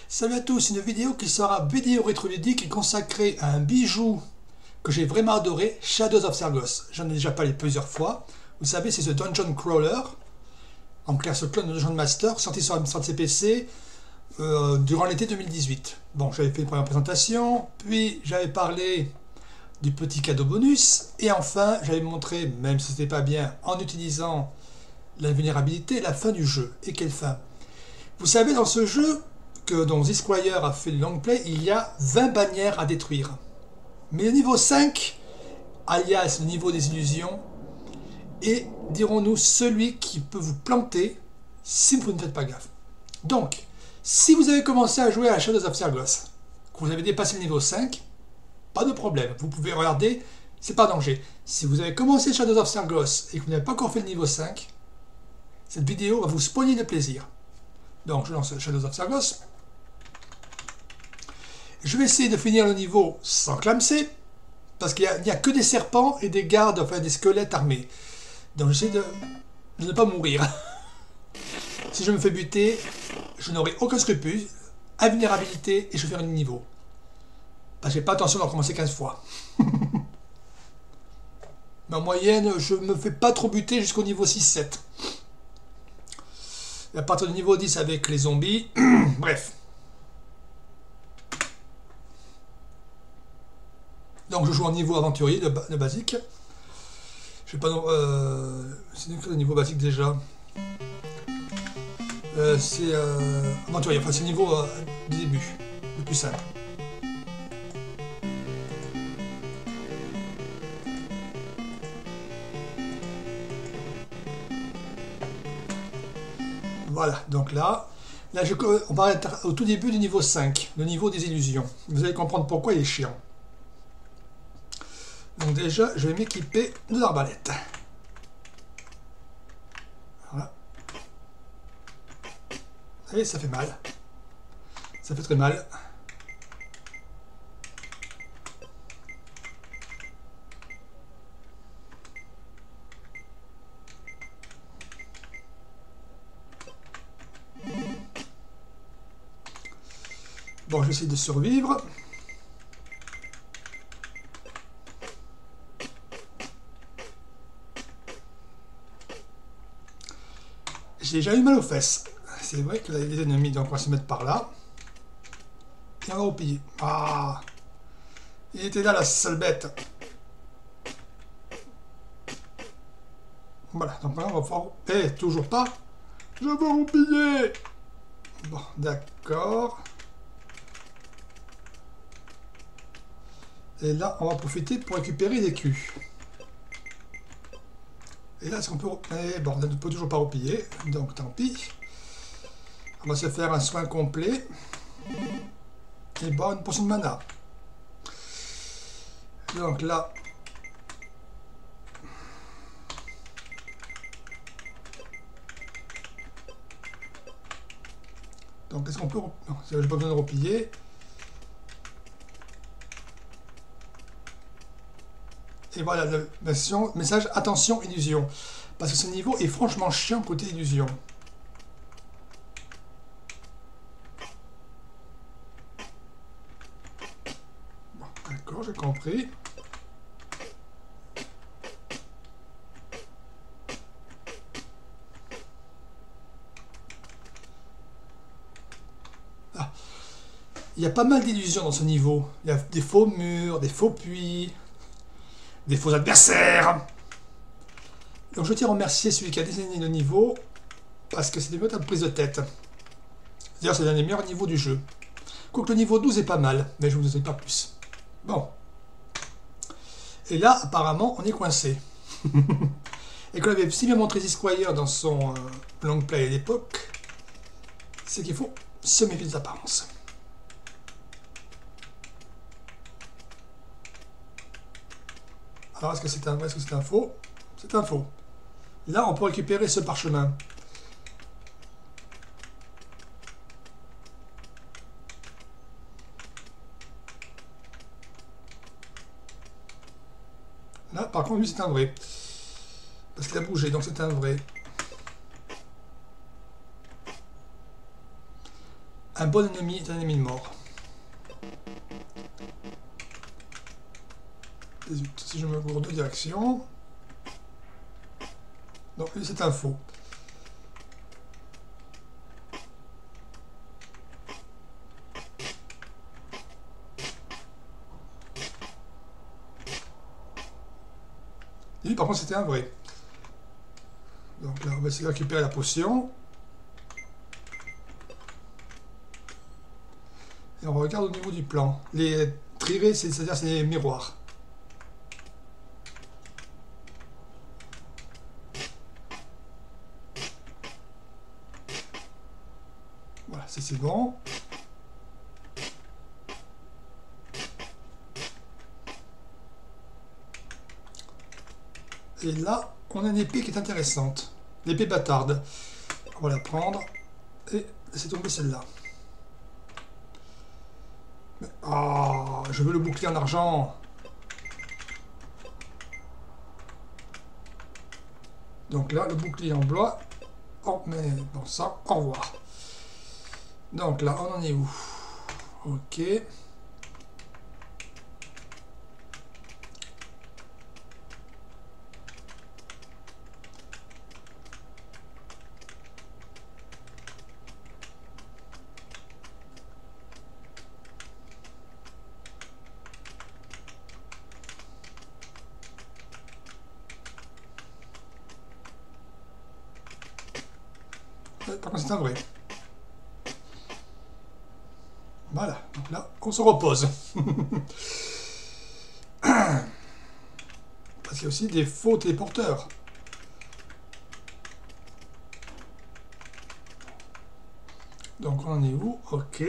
Salut à tous, une vidéo qui sera vidéo rétro-ludique et consacrée à un bijou que j'ai vraiment adoré, Shadows of Sargos. J'en ai déjà parlé plusieurs fois. Vous savez, c'est ce Dungeon Crawler, en clair ce clone de Dungeon Master, sorti sur Amstrad CPC durant l'été 2018. Bon, j'avais fait une première présentation, puis j'avais parlé du petit cadeau bonus, et enfin j'avais montré, même si c'était pas bien, en utilisant la vulnérabilité, la fin du jeu. Et quelle fin? Vous savez, dans ce jeu, dont Squire a fait le long play, il y a 20 bannières à détruire. Mais le niveau 5, alias le niveau des illusions, est, dirons-nous, celui qui peut vous planter si vous ne faites pas gaffe. Donc, si vous avez commencé à jouer à Shadows of Sargos, que vous avez dépassé le niveau 5, pas de problème, vous pouvez regarder, c'est pas danger. Si vous avez commencé Shadows of Sargos et que vous n'avez pas encore fait le niveau 5, cette vidéo va vous spoiler de plaisir. Donc, je lance Shadows of Sargos. Je vais essayer de finir le niveau sans clamser, parce qu'il n'y a que des serpents et des gardes, enfin des squelettes armés. Donc j'essaie de ne pas mourir. Si je me fais buter, je n'aurai aucun scrupule, invulnérabilité, et je vais faire un niveau. Parce que j'ai pas attention d'en recommencer 15 fois. Mais en moyenne, je me fais pas trop buter jusqu'au niveau 6-7. Et à partir du niveau 10 avec les zombies, bref. Donc je joue en niveau aventurier de basique. Je sais pas, c'est le niveau basique déjà. C'est aventurier, enfin c'est le niveau du début, le plus simple. Voilà, donc là on va être au tout début du niveau 5, le niveau des illusions. Vous allez comprendre pourquoi il est chiant. Donc déjà, je vais m'équiper de l'arbalète. Voilà. Et ça fait mal. Ça fait très mal. Bon, j'essaie de survivre. J'ai déjà eu mal aux fesses. C'est vrai que là, il y a des ennemis, donc on va se mettre par là. Et on va roupiller. Ah! Il était là, la sale bête. Voilà, donc là, on va pouvoir... Eh, toujours pas. Je veux roupiller. Bon, d'accord. Et là, on va profiter pour récupérer des culs. Et là, est-ce qu'on peut... Eh, bon, on ne peut toujours pas roupiller, donc tant pis. On va se faire un soin complet. Et bon, une potion de mana. Donc là... Donc, est-ce qu'on peut... Non, j'ai pas besoin de roupiller. Et voilà le message, attention, illusion. Parce que ce niveau est franchement chiant côté illusion. Bon, d'accord, j'ai compris. Ah. Il y a pas mal d'illusions dans ce niveau. Il y a des faux murs, des faux puits, des faux adversaires. Donc je tiens à remercier celui qui a designé le niveau, parce que c'est une véritable prise de tête. D'ailleurs, c'est l'un des meilleurs niveaux du jeu. Quoique le niveau 12 est pas mal, mais je ne vous en dis pas plus. Bon. Et là, apparemment, on est coincé. Et qu'on avait si bien montré Squire dans son long play à l'époque, c'est qu'il faut se méfier des apparences. Alors, est-ce que c'est un vrai, est-ce que c'est un faux? C'est un faux. Là, on peut récupérer ce parchemin. Là, par contre, lui, c'est un vrai. Parce qu'il a bougé, donc c'est un vrai. un bon ennemi est un ennemi de mort. Si je me cours deux directions. Donc lui c'est un faux. Et lui par contre c'était un vrai. Donc là on va essayer de récupérer la potion. Et on regarde au niveau du plan. Les trirés, c'est-à-dire c'est les miroirs. Voilà, c'est bon. Et là, on a une épée qui est intéressante. L'épée bâtarde. On va la prendre et laisser tomber celle-là. Ah, je veux le bouclier en argent. Donc là, le bouclier en bois. Oh, mais bon, ça, au revoir. Donc là, on en est où? Ok. Par contre, c'est un vrai. Voilà, donc là, on se repose. Parce qu'il y a aussi des faux téléporteurs. Donc on en est où? Ok.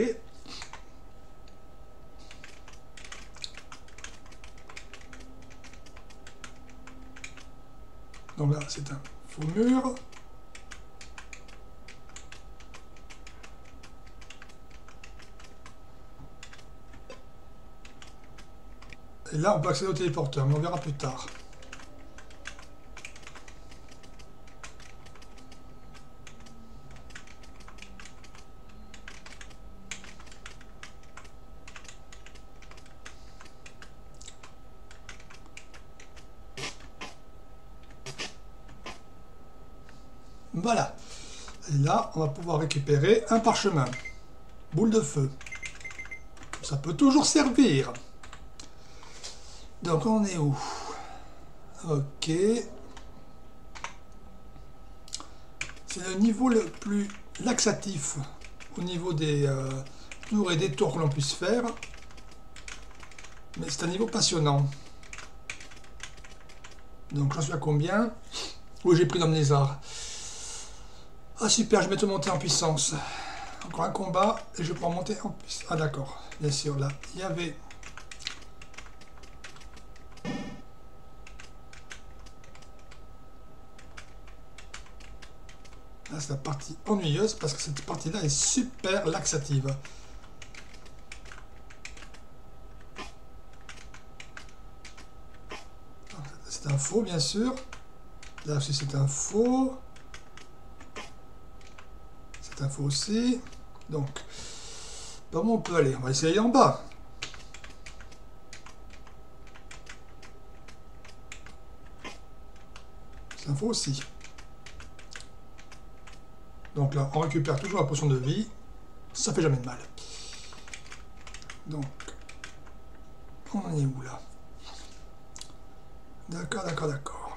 Donc là, c'est un faux mur. Et là, on peut accéder au téléporteur, mais on verra plus tard. Voilà. Et là, on va pouvoir récupérer un parchemin. Boule de feu. Ça peut toujours servir. Donc, on est où? Ok. C'est le niveau le plus laxatif au niveau des tours et des tours que l'on puisse faire. Mais c'est un niveau passionnant. Donc, j'en suis à combien? Oui, j'ai pris dans les arts. Ah super, je vais te monter en puissance. Encore un combat et je pourrai monter en puissance. Ah d'accord, bien sûr, là, il y avait... Là, c'est la partie ennuyeuse parce que cette partie-là est super laxative. C'est un faux, bien sûr. Là aussi, c'est un faux. C'est un faux aussi. Donc, par où on peut aller? On va essayer en bas. C'est un faux aussi. Donc là, on récupère toujours la potion de vie. Ça fait jamais de mal. Donc, on en est où là? D'accord, d'accord, d'accord.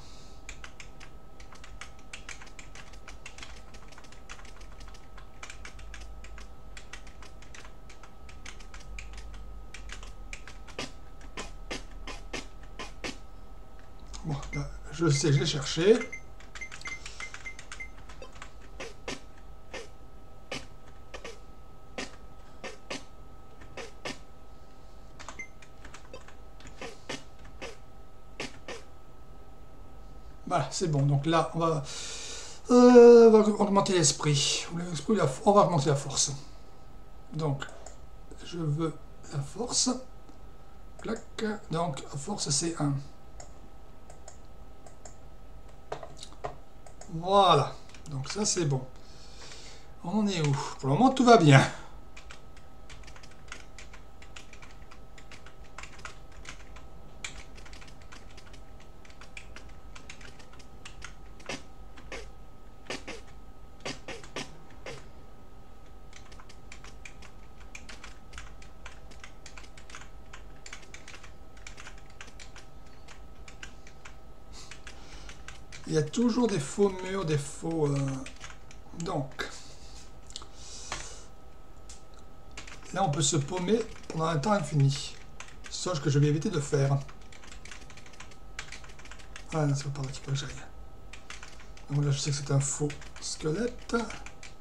Bon, là, je sais, je l'ai cherché. Voilà, c'est bon. Donc là, on va augmenter l'esprit. On va augmenter la force. Donc, je veux la force. Clac. Donc, la force, c'est 1. Voilà. Donc ça, c'est bon. On en est où? Pour le moment, tout va bien. Il y a toujours des faux murs, des faux... Donc... Là, on peut se paumer pendant un temps infini. Sauf que je vais éviter de faire. Ah, non, c'est pas par là qu'il faut que j'aille. Donc là, je sais que c'est un faux squelette. Là,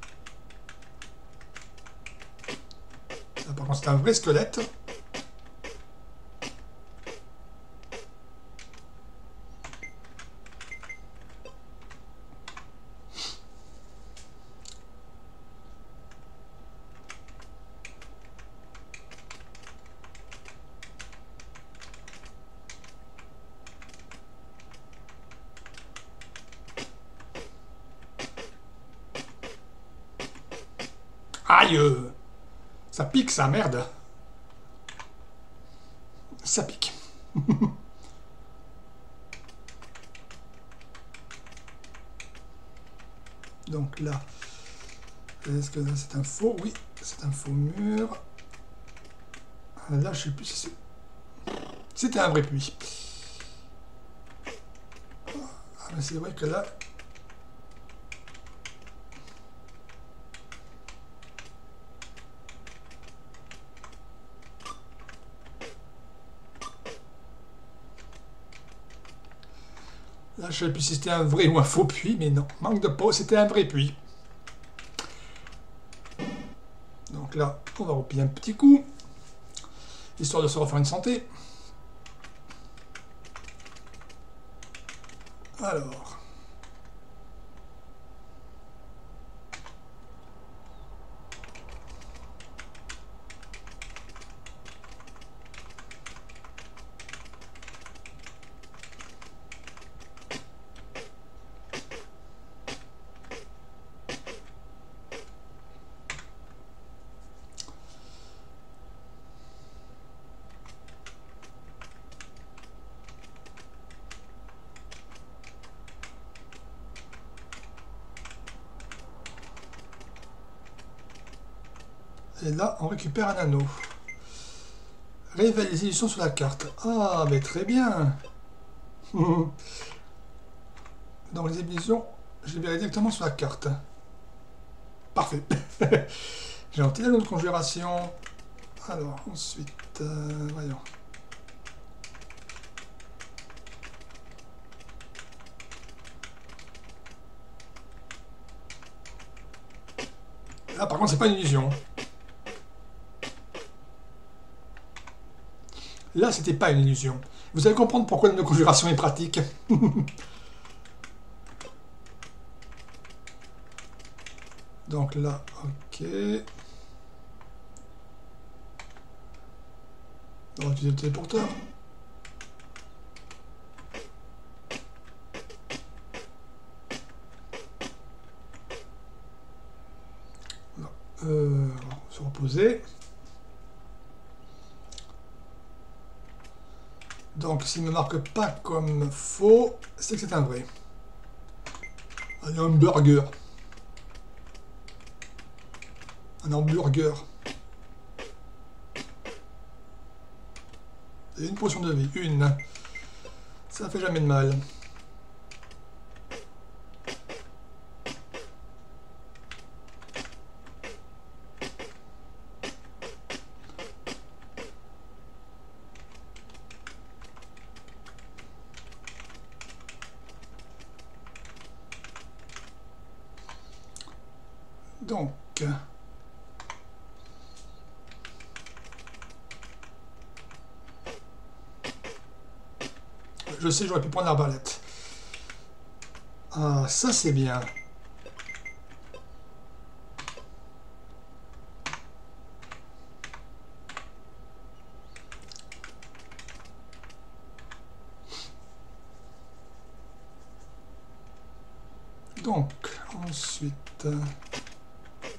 par contre, c'est un vrai squelette. Aïe! Ça pique, ça, merde! Ça pique. Donc là, est-ce que là c'est un faux? Oui, c'est un faux mur. Là, je sais plus si c'est... C'était un vrai puits. Ah, mais c'est vrai que là... Là, je sais plus si c'était un vrai ou un faux puits, mais non. Manque de peau, c'était un vrai puits. Donc là, on va repiler un petit coup, histoire de se refaire une santé. Alors... Et là, on récupère un anneau. Révèle les illusions sur la carte. Ah, mais très bien. Donc les illusions, je les verrai directement sur la carte. Parfait. J'ai un petit anneau de conjuration. Alors, ensuite, voyons. Là, par contre, c'est pas une illusion. Là, c'était pas une illusion. Vous allez comprendre pourquoi la conjuration est pratique. Donc là, ok. On va utiliser le téléporteur. On va se reposer. Donc, s'il ne me marque pas comme faux, c'est que c'est un vrai. Un hamburger. Un hamburger. Et une potion de vie. Une. Ça fait jamais de mal. Donc, je sais, j'aurais pu prendre l'arbalète. Ah, ça c'est bien. Donc, ensuite...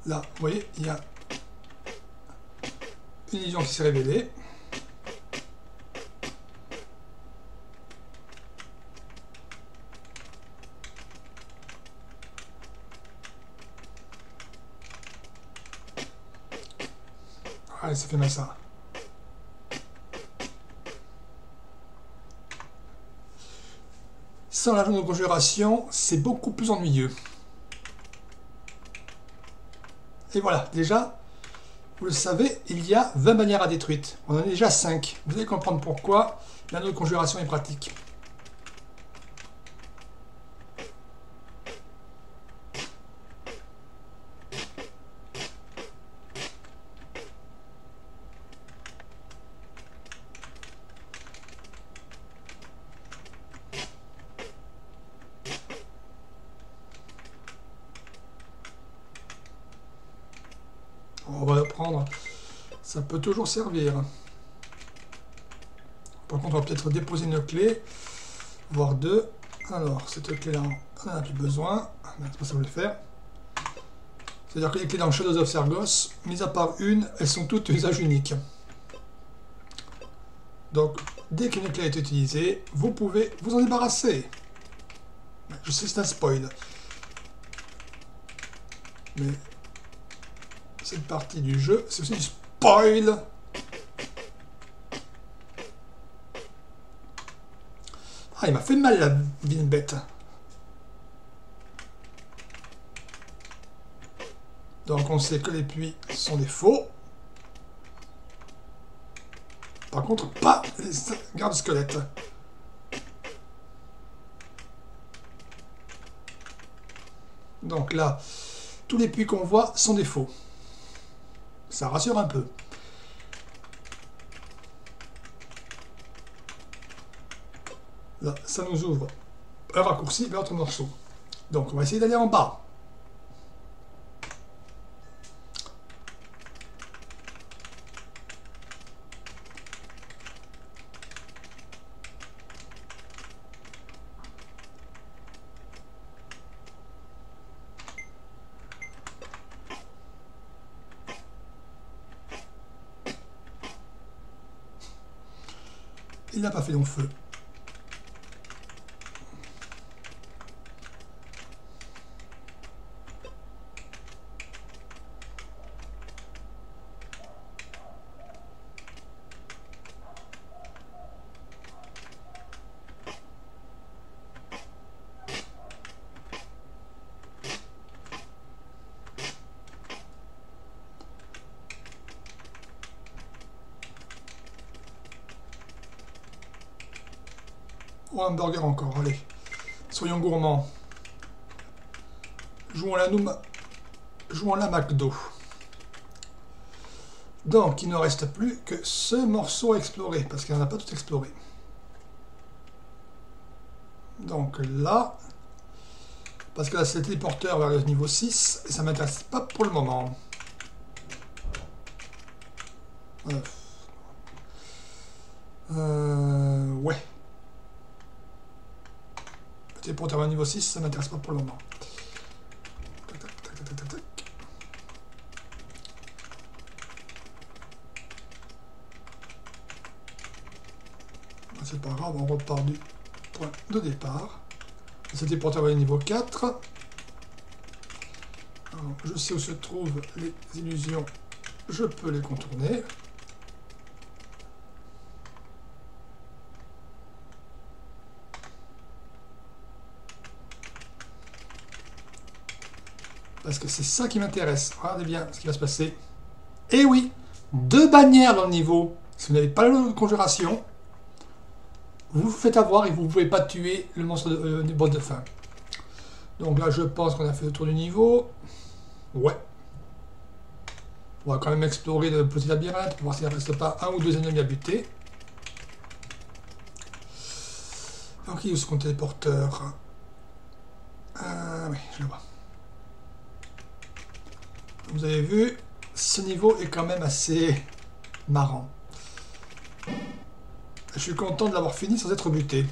Là, vous voyez, il y a une illusion qui s'est révélée. Allez, ça fait mal ça. Sans la zone de conjuration, c'est beaucoup plus ennuyeux. Et voilà, déjà, vous le savez, il y a 20 bannières à détruire. On en a déjà 5. Vous allez comprendre pourquoi l'anneau de conjuration est pratique. On va le prendre. Ça peut toujours servir. Par contre, on va peut-être déposer une clé, voire deux. Alors, cette clé-là, on n'en a plus besoin. C'est pas ça que je voulais faire. C'est-à-dire que les clés dans Shadows of Sargos, mis à part une, elles sont toutes usage unique. Donc, dès qu'une clé est utilisée, vous pouvez vous en débarrasser. Je sais que c'est un spoil. Mais cette partie du jeu, c'est aussi du spoil. Ah, il m'a fait mal la vilaine bête. Donc on sait que les puits sont des faux. Par contre, pas les gardes-squelettes. Donc là, tous les puits qu'on voit sont des faux. Ça rassure un peu. Là, ça nous ouvre un raccourci vers notre morceau. Donc on va essayer d'aller en bas. Il n'a pas fait long feu. Oh, un burger encore, allez. Soyons gourmands. Jouons la McDo. Donc, il ne reste plus que ce morceau à explorer, parce qu'il n'en a pas tout exploré. Donc là, parce que là c'est le téléporteur vers le niveau 6, et ça ne m'intéresse pas pour le moment. Ouais. Le téléporteur vers le niveau 6, ça ne m'intéresse pas pour le moment. Tac, tac, tac, tac, tac, tac. C'est pas grave, on repart du point de départ. C'était pour terminer niveau 4. Alors, je sais où se trouvent les illusions, je peux les contourner. Parce que c'est ça qui m'intéresse. Regardez bien ce qui va se passer. Et oui, 2 bannières dans le niveau. Si vous n'avez pas le de conjuration, vous vous faites avoir et vous ne pouvez pas tuer le monstre du boss de fin. Donc là, je pense qu'on a fait le tour du niveau. Ouais. On va quand même explorer le petit labyrinthe pour voir s'il ne reste pas un ou deux ennemis à buter. Donc il est où ce compte téléporteur? Oui, je le vois. Vous avez vu, ce niveau est quand même assez marrant. Je suis content de l'avoir fini sans être buté.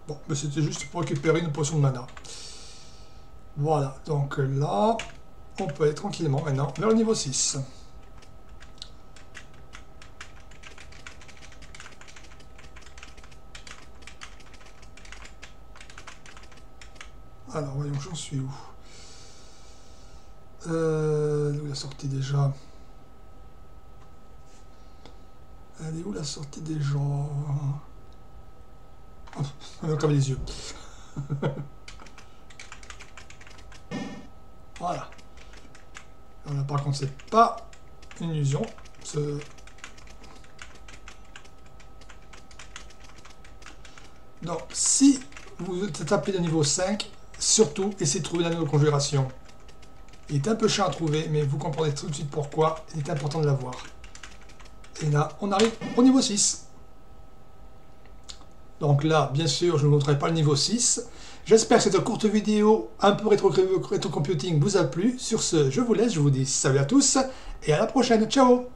Bon, mais c'était juste pour récupérer une potion de mana. Voilà, donc là, on peut aller tranquillement maintenant vers le niveau 6. Alors, voyons, j'en suis où? Où la sortie déjà? Elle est où la sortie déjà? Oh, on a comme les yeux. Voilà. Là, par contre, c'est pas une illusion. Donc, si vous tapez le niveau 5, surtout, essayez de trouver l'anneau de conjuration. Il est un peu chiant à trouver, mais vous comprendrez tout de suite pourquoi il est important de l'avoir. Et là, on arrive au niveau 6. Donc là, bien sûr, je ne vous montrerai pas le niveau 6. J'espère que cette courte vidéo un peu rétro-computing vous a plu. Sur ce, je vous laisse, je vous dis salut à tous et à la prochaine. Ciao!